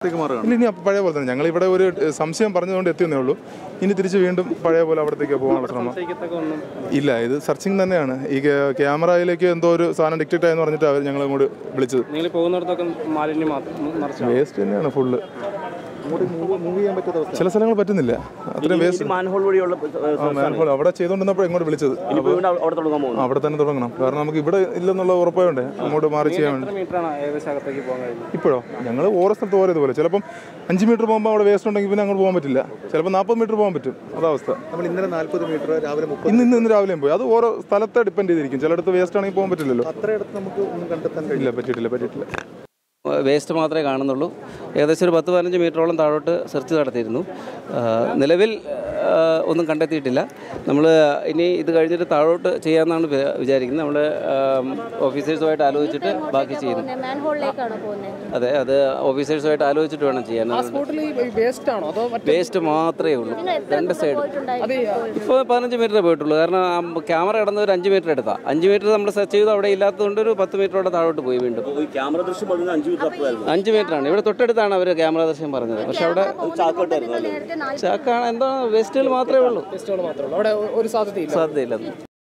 ഇനി പഴയ പോലെ തന്നെ ഞങ്ങൾ ഇവിടെ ഒരു സംശയം പറഞ്ഞുകൊണ്ട് എത്തിയെന്നേ ഉള്ളൂ. ഇനി തിരിച്ച് വീണ്ടും പഴയ പോലെ അവിടത്തേക്ക് പോകാനുള്ള ശ്രമം ഇല്ല. ഇത് സെർച്ചിങ് തന്നെയാണ്. ഈ ക്യാമറയിലേക്ക് എന്തോ ഒരു സാധനം ഡിറ്റക്ട് ആയെന്ന് പറഞ്ഞിട്ട് അവർ ഞങ്ങൾ അങ്ങോട്ട് വിളിച്ചത്. വേസ്റ്റ് തന്നെയാണ് ഫുള്ള്. ചില സ്ഥലങ്ങൾ പറ്റുന്നില്ല. അത്രയും വേസ്റ്റ് മാൻഹോൾ അവിടെ ചെയ്തുകൊണ്ടിരുന്നപ്പോൾ ഇങ്ങോട്ട് വിളിച്ചത്. അവിടെ തന്നെ തുടങ്ങണം. കാരണം നമുക്ക് ഇവിടെ ഇല്ലെന്നുള്ള ഉറപ്പായോണ്ടേ അങ്ങോട്ട് മാറി ചെയ്യാൻ വേണ്ടി. ഇപ്പോഴോ ഞങ്ങൾ ഓരോ സ്ഥലത്ത് ഓരോ ഇതുപോലെ. ചിലപ്പം 5 മീറ്റർ പോകുമ്പോൾ അവിടെ വേസ്റ്റ് ഉണ്ടെങ്കിൽ പിന്നെ അങ്ങോട്ട് പോകാൻ പറ്റില്ല. ചിലപ്പോൾ 40 മീറ്റർ പോകാൻ പറ്റും. അതവസ്ഥ. ഇന്നലെ 40 മീറ്റർ രാവിലെ ഇന്ന് രാവിലെയും പോയി. അത് ഓരോ സ്ഥലത്തെ ഡിപ്പെൻഡ് ചെയ്തിരിക്കും. ചിലയിടത്ത് വേസ്റ്റ് ആണെങ്കിൽ പോകാൻ പറ്റില്ലല്ലോ. അത്രയിടത്ത് നമുക്ക് ഒന്നും കണ്ടെത്താൻ കഴിയില്ല. പറ്റിയിട്ടില്ല. വേസ്റ്റ് മാത്രമേ കാണുന്നുള്ളൂ. ഏകദേശം ഒരു 10-15 മീറ്ററോളം താഴോട്ട് സെർച്ച് നടത്തിയിരുന്നു. നിലവിൽ ഒന്നും കണ്ടെത്തിയിട്ടില്ല. നമ്മൾ ഇനി ഇത് കഴിഞ്ഞിട്ട് താഴോട്ട് ചെയ്യാമെന്നാണ് വിചാരിക്കുന്നത്. നമ്മൾ ഓഫീസേഴ്സുമായിട്ട് ആലോചിച്ചിട്ട് ബാക്കി ചെയ്യുന്നു. അതെ, അത് ഓഫീസേഴ്സുമായിട്ട് ആലോചിച്ചിട്ട് വേണം ചെയ്യാൻ. വേസ്റ്റ് മാത്രമേ ഉള്ളൂ 2 സൈഡ്. ഇപ്പോൾ 15 മീറ്ററേ പോയിട്ടുള്ളൂ. കാരണം ക്യാമറ കിടന്ന് ഒരു 5 മീറ്റർ എടുത്താൽ 5 മീറ്റർ നമ്മൾ സെർച്ച് ചെയ്തു. അവിടെ ഇല്ലാത്തതുകൊണ്ട് ഒരു 10 മീറ്ററോടെ താഴോട്ട് പോയി. വീണ്ടും 5 മീറ്ററാണ്. ഇവിടെ തൊട്ടടുത്താണ് അവർ ക്യാമറ ദൃശ്യം പറഞ്ഞത്. പക്ഷെ അവിടെ ചാക്കാണ്. എന്താണ് വേസ്റ്റുകൾ മാത്രമേ ഉള്ളൂ. അവിടെ ഒരു സാധ്യതയില്ല.